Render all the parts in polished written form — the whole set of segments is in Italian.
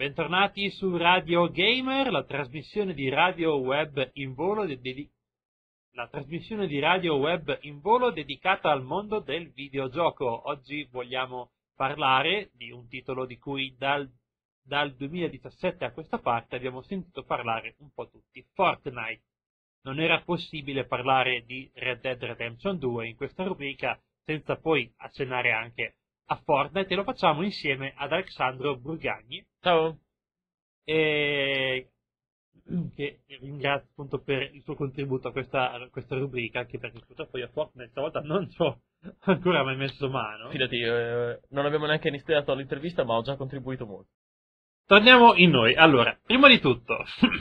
Bentornati su Radio Gamer, la trasmissione di radio web in volo, dedicata al mondo del videogioco. Oggi vogliamo parlare di un titolo di cui dal 2017 a questa parte abbiamo sentito parlare un po' tutti, Fortnite. Non era possibile parlare di Red Dead Redemption 2 in questa rubrica senza poi accennare anche a Fortnite, e lo facciamo insieme ad Alessandro Burgagni. Ciao. Che ringrazio appunto per il suo contributo a questa rubrica, anche perché purtroppo io a Fortnite stavolta non ci ho ancora mai messo mano. Fidati, non abbiamo neanche iniziato l'intervista, ma ho già contribuito molto. Torniamo in noi. Allora, prima di tutto,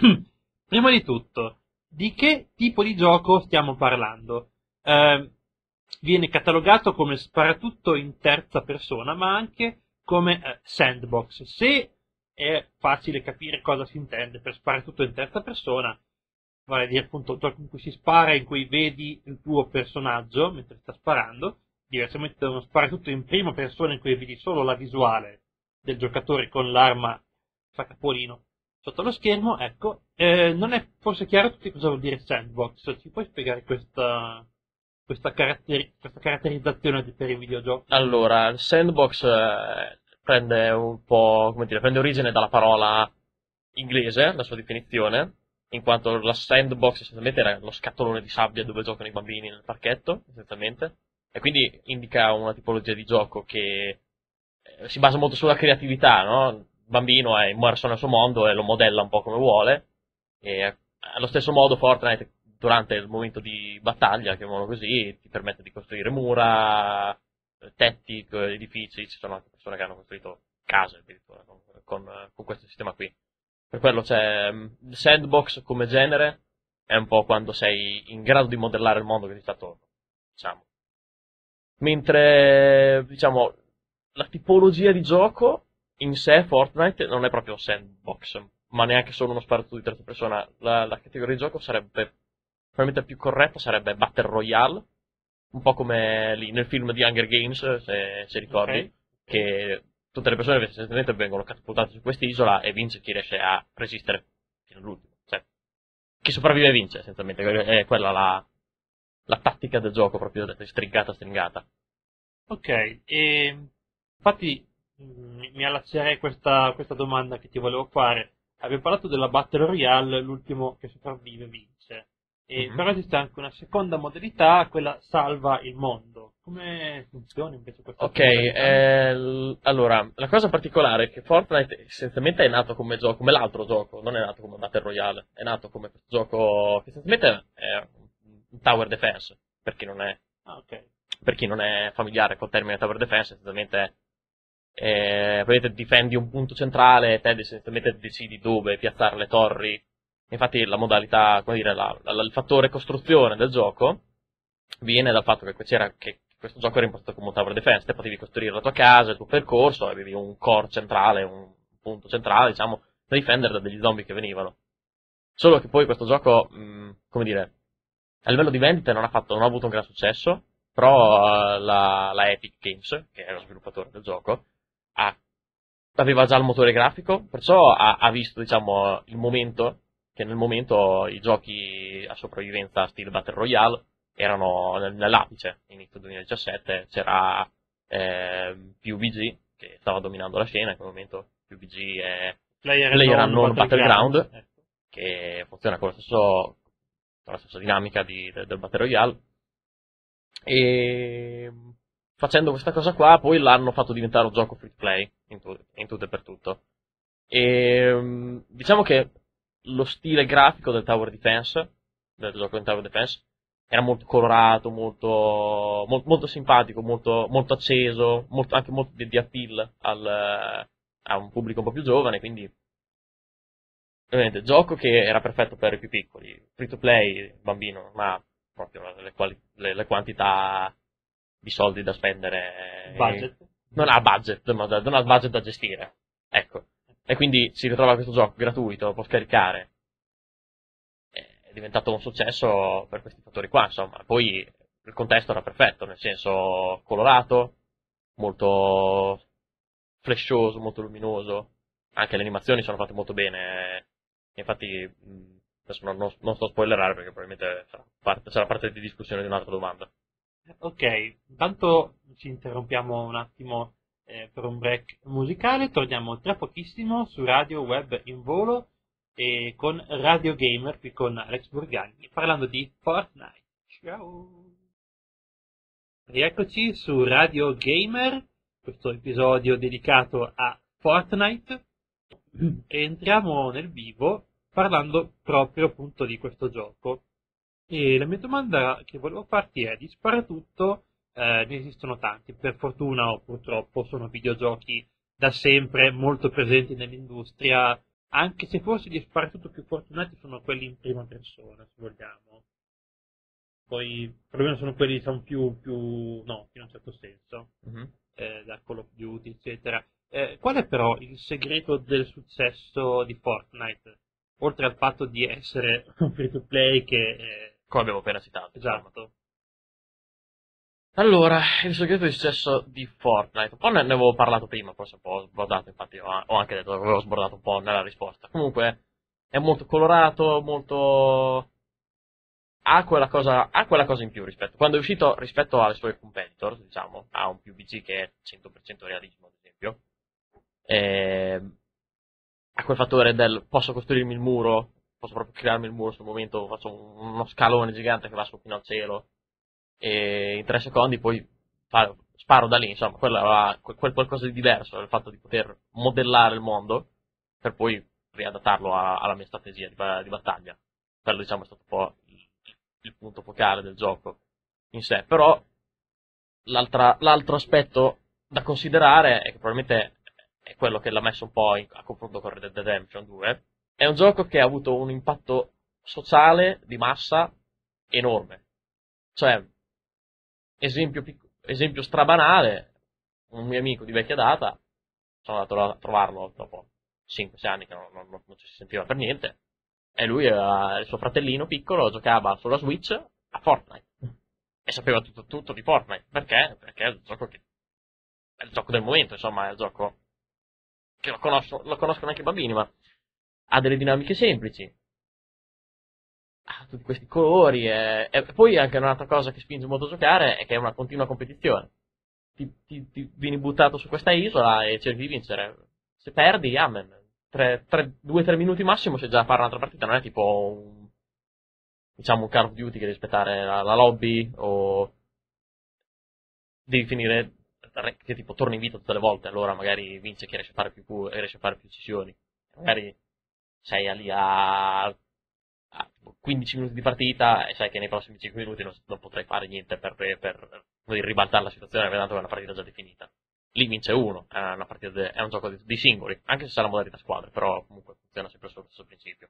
di che tipo di gioco stiamo parlando? Viene catalogato come sparatutto in terza persona, ma anche come sandbox. Se è facile capire cosa si intende per sparatutto in terza persona, vale a dire appunto gioco in cui si spara, in cui vedi il tuo personaggio mentre sta sparando, diversamente da uno sparatutto in prima persona in cui vedi solo la visuale del giocatore con l'arma fa capolino sotto lo schermo. Ecco, non è forse chiaro a tutti cosa vuol dire sandbox. Ci puoi spiegare questa caratterizzazione per i videogiochi? Allora, il sandbox prende un po', come dire, prende origine dalla parola inglese, la sua definizione, in quanto la sandbox essenzialmente era lo scatolone di sabbia dove giocano i bambini nel parchetto, essenzialmente, e quindi indica una tipologia di gioco che si basa molto sulla creatività, no? Il bambino è immerso nel suo mondo e lo modella un po' come vuole, e allo stesso modo Fortnite durante il momento di battaglia, chiamiamolo così, ti permette di costruire mura, tetti, edifici. Ci sono anche persone che hanno costruito case addirittura con questo sistema qui. Per quello c'è il sandbox come genere, è un po' quando sei in grado di modellare il mondo che ti sta attorno, diciamo. Mentre, diciamo, la tipologia di gioco in sé, Fortnite, non è proprio sandbox, ma neanche solo uno sparatutto di terza persona. La categoria di gioco sarebbe, probabilmente più corretta, sarebbe Battle Royale, un po' come lì nel film di Hunger Games, se ricordi, Ok. che tutte le persone essenzialmente vengono catapultate su quest'isola e vince chi riesce a resistere fino all'ultimo. Cioè, chi sopravvive vince, essenzialmente, è quella la tattica del gioco, proprio stringata. Ok, e infatti mi allaccerei questa domanda che ti volevo fare. Abbiamo parlato della Battle Royale, l'ultimo che sopravvive vince. Mhm. Però esiste anche una seconda modalità, quella salva il mondo. Come funziona invece questa Ok, modalità? allora, la cosa particolare è che Fortnite essenzialmente è nato come gioco, come l'altro gioco, non è nato come Battle Royale, è nato come questo gioco che essenzialmente è un tower defense, Ah, ok. per chi non è familiare col termine tower defense, essenzialmente praticamente difendi un punto centrale e te essenzialmente decidi dove piazzare le torri. Infatti la modalità, come dire, il fattore costruzione del gioco viene dal fatto che questo gioco era impostato come un tower defense, te potevi costruire la tua casa, il tuo percorso, avevi un core centrale, un punto centrale, diciamo, da difendere da degli zombie che venivano. Solo che poi questo gioco, come dire, a livello di vendite non ha avuto un gran successo, però la Epic Games, che è lo sviluppatore del gioco, ha- aveva già il motore grafico, perciò ha visto, diciamo, il momento, che nel momento i giochi a sopravvivenza stile Battle Royale erano nell'apice, inizio 2017, c'era PUBG, che stava dominando la scena, in quel momento PUBG è PlayerUnknown Battleground, Ecco. che funziona con con la stessa dinamica del Battle Royale, e facendo questa cosa qua poi l'hanno fatto diventare un gioco free to play in tutto e per tutto. E diciamo che lo stile grafico del Tower Defense, del gioco in Tower Defense, era molto colorato, molto simpatico, molto acceso, anche molto di appeal a un pubblico un po' più giovane, quindi ovviamente gioco che era perfetto per i più piccoli, free to play, bambino, ma proprio le quantità di soldi da spendere, Budget. non ha budget, non ha budget da gestire, ecco. E quindi si ritrova questo gioco gratuito, lo può scaricare, è diventato un successo per questi fattori qua, insomma. Poi il contesto era perfetto, nel senso colorato, molto flashoso, molto luminoso, Anche le animazioni sono fatte molto bene. Infatti, adesso non sto a spoilerare perché probabilmente sarà parte di discussione di un'altra domanda. Ok, intanto ci interrompiamo un attimo per un break musicale, torniamo tra pochissimo su Radio Web in Volo e con Radio Gamer qui con Alex Burgagni parlando di Fortnite. Ciao! Rieccoci su Radio Gamer, questo episodio dedicato a Fortnite e entriamo nel vivo parlando proprio appunto di questo gioco. E la mia domanda che volevo farti è, di sparatutto ne esistono tanti, per fortuna o purtroppo sono videogiochi da sempre molto presenti nell'industria, anche se forse gli sparatutto più fortunati sono quelli in prima persona, se vogliamo. Poi perlomeno sono quelli diciamo più noti in un certo senso, Mhm. da Call of Duty, eccetera. Qual è però il segreto del successo di Fortnite? Oltre al fatto di essere un free to play che Come abbiamo appena citato, insomma. esatto. Allora, il segreto di successo di Fortnite. Un po' ne avevo parlato prima, forse un po' sbordato, infatti ho anche detto che avevo sbordato un po' nella risposta. Comunque, è molto colorato, molto... ha quella cosa in più rispetto... Quando è uscito rispetto alle sue competitor, diciamo, ha un PUBG che è 100% realismo, ad esempio. E... Ha quel fattore del posso costruirmi il muro, posso proprio crearmi il muro sul momento, faccio uno scalone gigante che va su fino al cielo e in 3 secondi poi sparo da lì, insomma, quello era quel qualcosa di diverso, il fatto di poter modellare il mondo per poi riadattarlo alla mia strategia di battaglia. Quello, diciamo, è stato un po' il punto focale del gioco in sé. Però l'altro aspetto da considerare è che probabilmente è quello che l'ha messo un po' a confronto con Red Dead Redemption 2. È un gioco che ha avuto un impatto sociale di massa enorme. Cioè, esempio strabanale, un mio amico di vecchia data, sono andato a trovarlo dopo 5-6 anni che non ci si sentiva per niente, e lui, il suo fratellino piccolo, giocava sulla Switch a Fortnite. E sapeva tutto di Fortnite. Perché? Perché è il gioco è il gioco del momento, insomma, è il gioco che lo conoscono anche i bambini, ma ha delle dinamiche semplici, ha tutti questi colori, e poi anche un'altra cosa che spinge molto a giocare è che è una continua competizione. Ti vieni buttato su questa isola e cerchi di vincere. Se perdi, amen. 2-3 minuti massimo sei già a fare un'altra partita, non è tipo diciamo un Call of Duty che devi aspettare la lobby o devi finire che tipo torni in vita tutte le volte, allora magari vince chi riesce a fare riesce a fare più uccisioni. Magari sei lì a 15 minuti di partita e sai che nei prossimi 5 minuti non potrai fare niente per ribaltare la situazione, vedendo che è una partita già definita. Lì vince uno, è un gioco di singoli, anche se sarà modalità squadre, però comunque funziona sempre sullo stesso principio.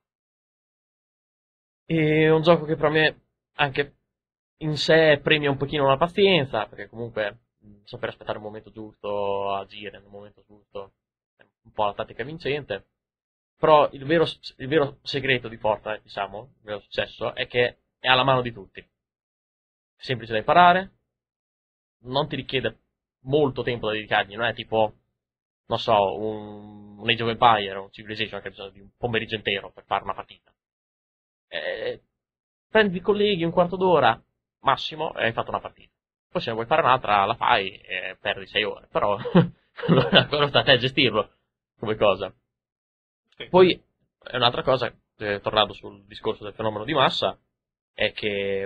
E un gioco che per me anche in sé premia un pochino la pazienza, perché comunque saper aspettare il momento giusto, agire nel momento giusto, è un po' la tattica vincente. Però il vero segreto di Fortnite, diciamo, il vero successo, è che è alla mano di tutti. È semplice da imparare, non ti richiede molto tempo da dedicargli, non è tipo, non so, un Age of Empire, un Civilization che ha bisogno di un pomeriggio intero per fare una partita. Eh, Prendi i colleghi un quarto d'ora, massimo, e hai fatto una partita. Poi se ne vuoi fare un'altra, la fai e perdi 6 ore, però quello sta a te a gestirlo come cosa. Sì. Poi, un'altra cosa, tornando sul discorso del fenomeno di massa, è che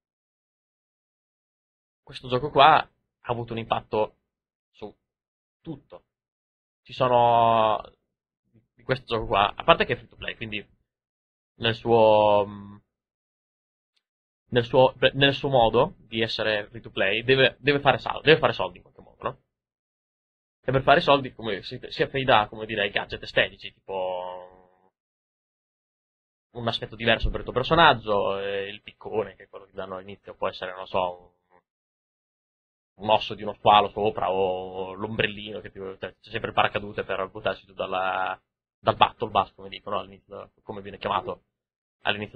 questo gioco qua ha avuto un impatto su tutto. Ci sono di questo gioco qua, a parte che è free to play, quindi nel suo nel suo modo di essere free to play deve fare soldi in qualche modo, no? E per fare soldi come si affida, come dire, ai gadget estetici, tipo un aspetto diverso per il tuo personaggio, il piccone, che è quello che danno all'inizio, può essere, non so, un osso di uno squalo sopra, o l'ombrellino, c'è sempre il paracadute per buttarsi giù dal battle bus, come dicono all'inizio, come viene chiamato all'inizio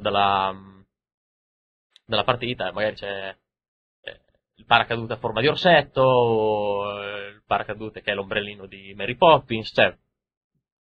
della partita, e magari c'è il paracadute a forma di orsetto, o il paracadute che è l'ombrellino di Mary Poppins, cioè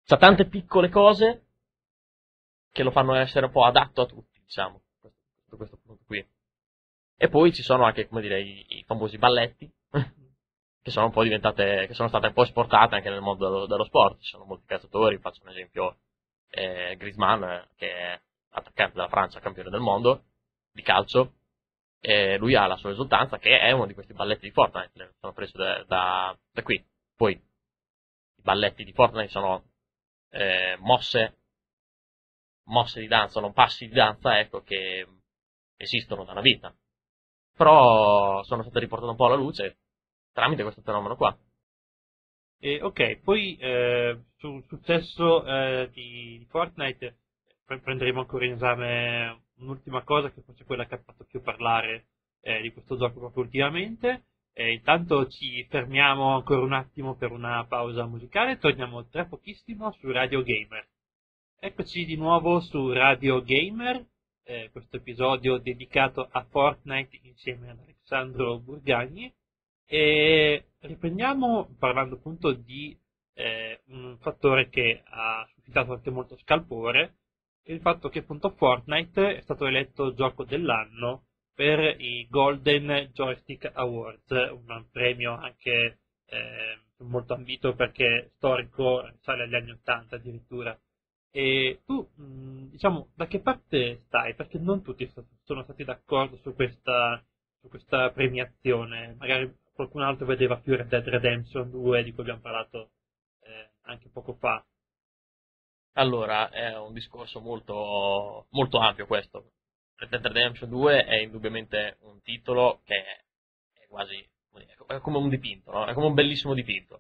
c'ha tante piccole cose che lo fanno essere un po' adatto a tutti, diciamo, da questo punto qui. E poi ci sono anche, come dire, i famosi balletti, che sono un po' diventate, che sono state un po' esportate anche nel mondo dello sport. Ci sono molti calciatori, faccio un esempio, Griezmann, che è attaccante della Francia, campione del mondo di calcio, e lui ha la sua esultanza, che è uno di questi balletti di Fortnite, sono preso da qui. Poi i balletti di Fortnite sono mosse di danza, non passi di danza, ecco, che esistono da una vita. Però sono state riportate un po' alla luce tramite questo fenomeno qua. Ok, poi sul successo di Fortnite prenderemo ancora in esame un'ultima cosa, che forse è quella che ha fatto più parlare di questo gioco proprio ultimamente. Intanto ci fermiamo ancora un attimo per una pausa musicale, torniamo tra pochissimo su Radio Gamer. Eccoci di nuovo su Radio Gamer, questo episodio dedicato a Fortnite insieme ad Alessandro Burgagni, e riprendiamo parlando appunto di un fattore che ha suscitato anche molto scalpore, il fatto che appunto Fortnite è stato eletto gioco dell'anno per i Golden Joystick Awards, un premio anche molto ambito perché storico, risale agli anni 80 addirittura. E tu, diciamo, da che parte stai? Perché non tutti sono stati d'accordo su questa premiazione. Magari qualcun altro vedeva più Red Dead Redemption 2, di cui abbiamo parlato anche poco fa. Allora, è un discorso molto, molto ampio questo. Red Dead Redemption 2 è indubbiamente un titolo che è quasi, è come un dipinto, no? È come un bellissimo dipinto.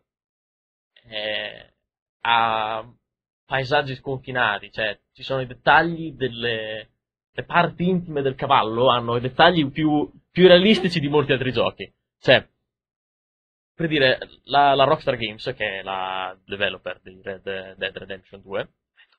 Ha paesaggi sconfinati, cioè ci sono i dettagli le parti intime del cavallo, hanno i dettagli più realistici di molti altri giochi. Cioè, per dire, la Rockstar Games, che è la developer di Red Dead Redemption 2,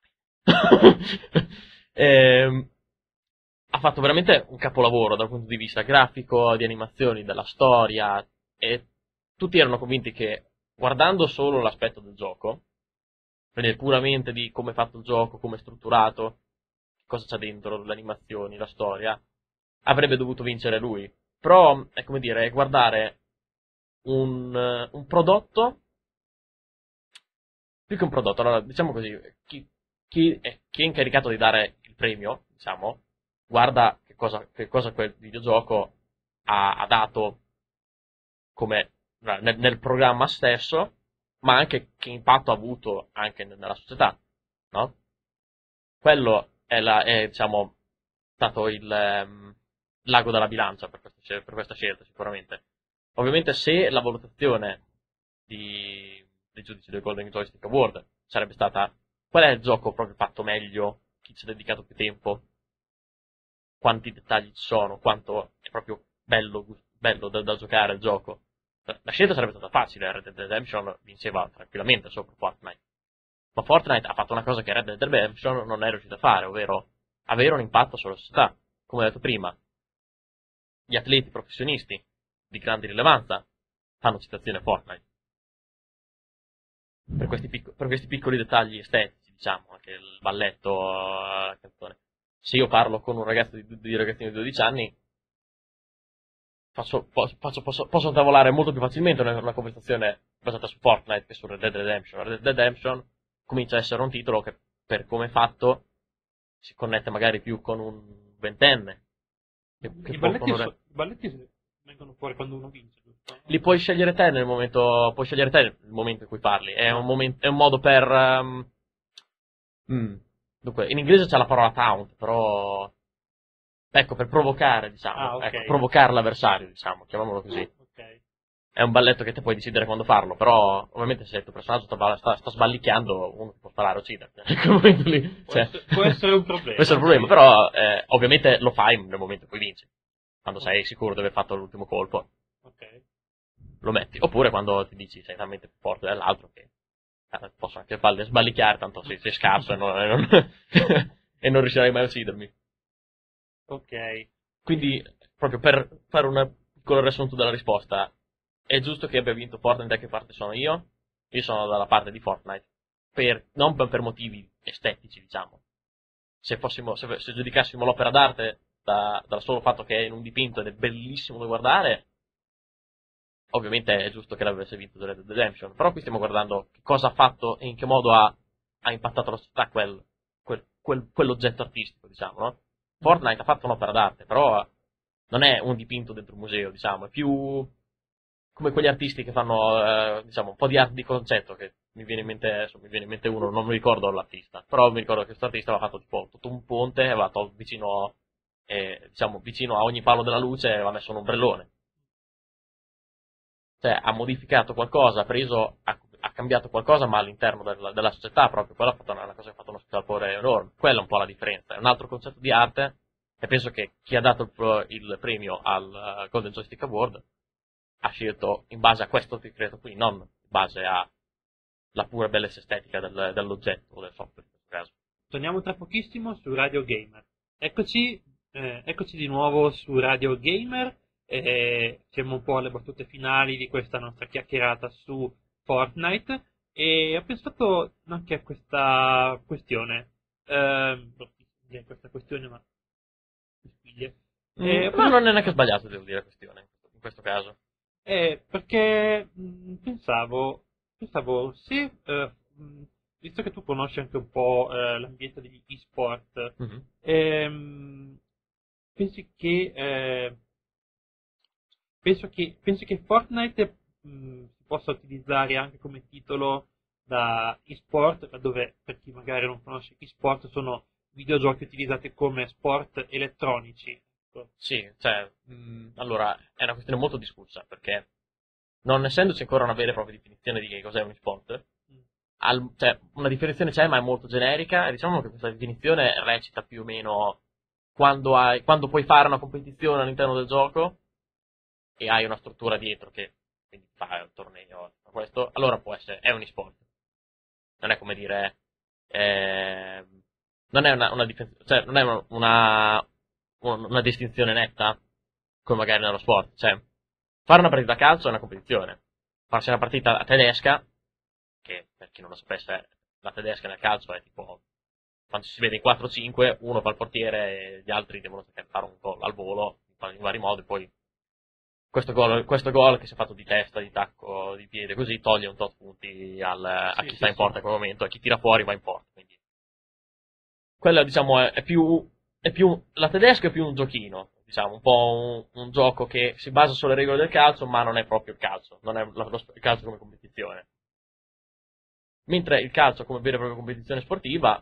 ha fatto veramente un capolavoro dal punto di vista grafico, di animazioni, della storia, e tutti erano convinti che, guardando solo l'aspetto del gioco, vedere puramente di come è fatto il gioco, come è strutturato, cosa c'è dentro, le animazioni, la storia, avrebbe dovuto vincere lui. Però, è come dire, guardare un prodotto, più che un prodotto, allora, diciamo così, chi è incaricato di dare il premio, diciamo, guarda che cosa quel videogioco ha dato come nel programma stesso, ma anche che impatto ha avuto anche nella società, no? Quello è diciamo, stato il l'ago della bilancia per questa scelta, sicuramente. Ovviamente se la valutazione dei giudici del Golden Joystick Award sarebbe stata qual è il gioco proprio fatto meglio, chi ci ha dedicato più tempo, quanti dettagli ci sono, quanto è proprio bello da giocare il gioco. La scelta sarebbe stata facile, Red Dead Redemption vinceva tranquillamente sopra Fortnite. Ma Fortnite ha fatto una cosa che Red Dead Redemption non è riuscito a fare, ovvero avere un impatto sulla società. Come ho detto prima, gli atleti professionisti di grande rilevanza fanno citazione a Fortnite. Per questi piccoli dettagli estetici, diciamo, anche il balletto, la canzone. Se io parlo con un ragazzo di ragazzino di 12 anni, posso tavolare molto più facilmente una conversazione basata su Fortnite che su Red Dead Redemption. Red Dead Redemption comincia a essere un titolo che, per come è fatto, si connette magari più con un ventenne. I balletti vengono fuori quando uno vince, giusto? Li puoi scegliere te puoi scegliere te nel momento in cui parli. È un modo per... Dunque, in inglese c'è la parola taunt, però... Ecco, per provocare, diciamo. Okay. Ecco, provocare l'avversario, diciamo, chiamiamolo così. Okay. È un balletto che te puoi decidere quando farlo, però ovviamente se il tuo personaggio sta sballicchiando, uno può sparare o ucciderti. In quel momento lì, può essere un problema. Può essere un problema, però ovviamente lo fai nel momento in cui vinci. Quando sei sicuro di aver fatto l'ultimo colpo. Ok. Lo metti. Oppure quando ti dici sei talmente più forte dell'altro che posso anche sballicchiare, tanto sei scarso e non riuscirai mai a uccidermi. Ok. Quindi, proprio per fare un piccolo riassunto della risposta, è giusto che abbia vinto Fortnite. Da che parte sono io? Io sono dalla parte di Fortnite. non per motivi estetici, diciamo. Se giudicassimo l'opera d'arte dal solo fatto che è in un dipinto ed è bellissimo da guardare, ovviamente è giusto che l'avesse vinto Red Dead Redemption, però qui stiamo guardando che cosa ha fatto e in che modo ha impattato la società quell'oggetto artistico, diciamo, no? Fortnite ha fatto un'opera d'arte, però non è un dipinto dentro un museo, diciamo, è più come quegli artisti che fanno, diciamo, un po' di arte di concetto, che mi viene in mente, adesso mi viene in mente uno, non mi ricordo l'artista, però mi ricordo che questo artista aveva fatto tipo tutto un ponte, aveva tolto diciamo, vicino a ogni palo della luce aveva messo un ombrellone. Cioè, ha modificato qualcosa, ha cambiato qualcosa, ma all'interno della società proprio, quella ha fatto una cosa che ha fatto uno scalpore enorme. Quella è un po' la differenza. È un altro concetto di arte, e penso che chi ha dato il premio al Golden Joystick Award ha scelto in base a questo decreto qui, non in base alla pura bellezza estetica dell'oggetto o del software in questo caso. Torniamo tra pochissimo su Radio Gamer. Eccoci di nuovo su Radio Gamer. Siamo un po' alle battute finali di questa nostra chiacchierata su Fortnite e ho pensato anche a questa questione. Questa questione, ma mi spiglia. Ma non è neanche sbagliato, devo dire, la questione in questo caso. Perché pensavo se, visto che tu conosci anche un po' l'ambiente degli e-sport, pensi che penso che Fortnite si possa utilizzare anche come titolo da e-sport, dove per chi magari non conosce e-sport sono videogiochi utilizzati come sport elettronici. Ecco. Sì, cioè, allora, è una questione molto discussa, perché non essendoci ancora una vera e propria definizione di che cos'è un e-sport, cioè, una definizione c'è, ma è molto generica, e diciamo che questa definizione recita più o meno quando puoi fare una competizione all'interno del gioco e hai una struttura dietro che quindi fa un torneo, fa questo, allora è un e-sport. Non è come dire, non è cioè, non è una distinzione netta come magari nello sport. Cioè, fare una partita a calcio è una competizione. Farsi una partita a tedesca, che per chi non lo sapesse, la tedesca nel calcio è tipo quando si vede in 4-5, uno fa il portiere e gli altri devono fare un gol al volo in vari modi, poi questo gol che si è fatto di testa, di tacco, di piede, così toglie un tot punti a chi sta in porta in quel momento, e chi tira fuori va in porta. Quindi quella, diciamo, è più la tedesca è più un giochino, diciamo, un po' un gioco che si basa sulle regole del calcio, ma non è proprio il calcio, non è il calcio come competizione. Mentre il calcio come vera e propria competizione sportiva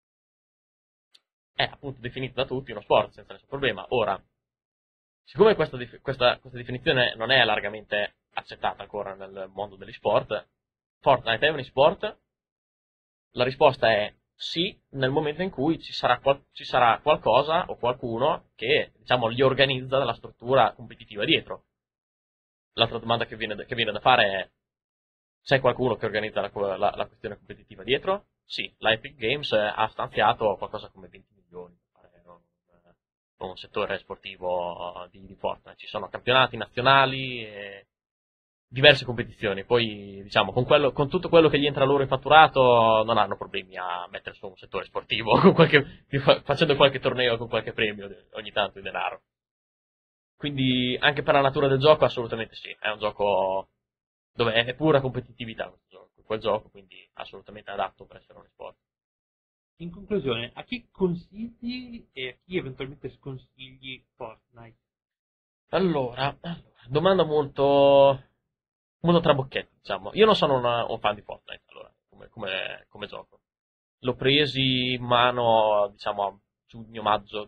è appunto definito da tutti uno sport senza nessun problema. Ora, siccome questa definizione non è largamente accettata ancora nel mondo degli sport, Fortnite è un e-sport? La risposta è sì, nel momento in cui ci sarà qualcosa o qualcuno che, diciamo, gli organizza la struttura competitiva dietro. L'altra domanda che viene da fare è: c'è qualcuno che organizza la questione competitiva dietro? Sì, la Epic Games ha stanziato qualcosa come 20 milioni per fare un settore sportivo di Fortnite. Ci sono campionati nazionali e diverse competizioni. Poi, diciamo, con tutto quello che gli entra loro in fatturato, non hanno problemi a mettere su un settore sportivo facendo qualche torneo con qualche premio ogni tanto di denaro. Quindi, anche per la natura del gioco, assolutamente sì. È un gioco dove è pura competitività quel gioco, quindi assolutamente adatto per essere un sport. In conclusione, a chi consigli e a chi eventualmente sconsigli Fortnite? Allora, domanda molto trabocchetto, diciamo. Io non sono un fan di Fortnite, allora, come gioco. L'ho presi in mano, diciamo, a giugno-maggio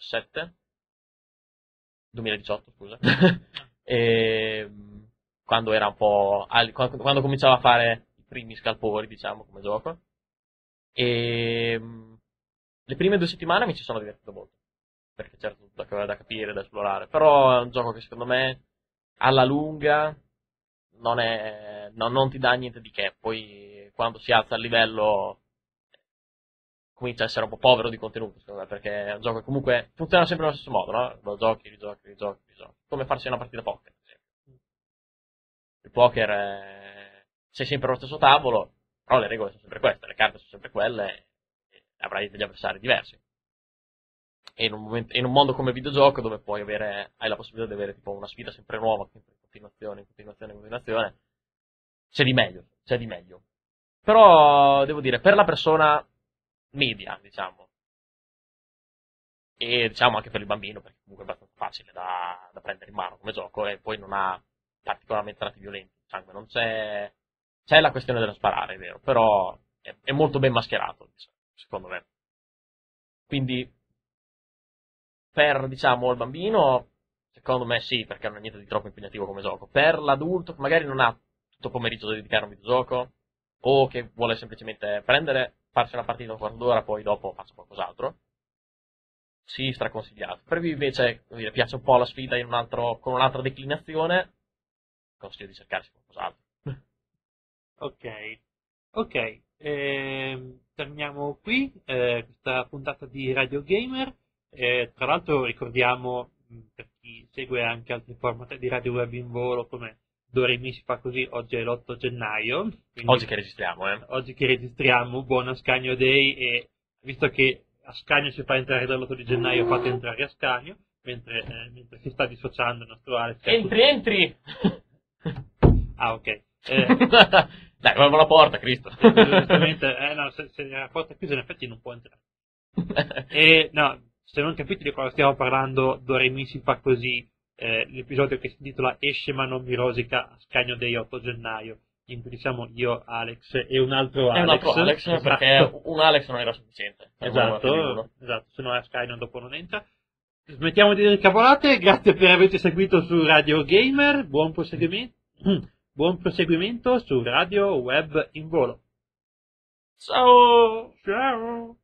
2018, scusa. E quando era un po', quando cominciavo a fare i primi scalpori, diciamo, come gioco. E le prime 2 settimane mi ci sono divertito molto, perché c'era tutto da capire, da esplorare, però è un gioco che secondo me alla lunga non ti dà niente di che. Poi quando si alza il livello comincia a essere un po' povero di contenuto, secondo me, perché è un gioco che comunque funziona sempre allo stesso modo, no? Lo giochi, rigiochi. Come farsi una partita poker, per esempio. Il poker sei sempre allo stesso tavolo, Però le regole sono sempre queste, le carte sono sempre quelle, e avrai degli avversari diversi. E in un mondo come videogioco, dove hai la possibilità di avere tipo una sfida sempre nuova, sempre in continuazione, c'è di meglio, c'è di meglio. Però, devo dire, per la persona media, diciamo, e diciamo anche per il bambino, perché comunque è abbastanza facile da prendere in mano come gioco, e poi non ha particolarmente tratti violenti, sangue, non c'è la questione dello sparare, è vero, però è molto ben mascherato, diciamo, secondo me. Quindi, per, diciamo, il bambino, secondo me sì, perché non è niente di troppo impegnativo come gioco. Per l'adulto, che magari non ha tutto il pomeriggio da dedicare a un videogioco, o che vuole semplicemente farsi una partita un quarto d'ora, poi dopo faccia qualcos'altro, sì, straconsigliato. Per chi invece, come dire, piace un po' la sfida con un'altra declinazione, consiglio di cercarsi qualcos'altro. Ok, ok, terminiamo qui questa puntata di Radio Gamer. Tra l'altro ricordiamo, per chi segue anche altri format di Radio Web in volo come Doremi si fa così, oggi è l'8 gennaio, quindi Oggi che registriamo, oggi che registriamo, buon Ascanio Day, e visto che Ascanio ci fa entrare dall'8 di gennaio, fate entrare Ascanio, mentre si sta dissociando il nostro Alex. Entri! Ah, ok. Dai, guarda la porta, Cristo. Giustamente, no, se la porta è chiusa in effetti non può entrare. E no, se non capite di cosa stiamo parlando, Doremi si fa così, l'episodio che si intitola Esce ma non mi rosica, Ascanio Day 8 gennaio, in cui diciamo io, Alex e un altro Alex. È un altro Alex, esatto. Perché un Alex non era sufficiente. Esatto, se no Ascanio dopo non entra. Smettiamo di dire cavolate, grazie per averci seguito su Radio Gamer, buon proseguimento su Radio Web in volo. Ciao! Ciao!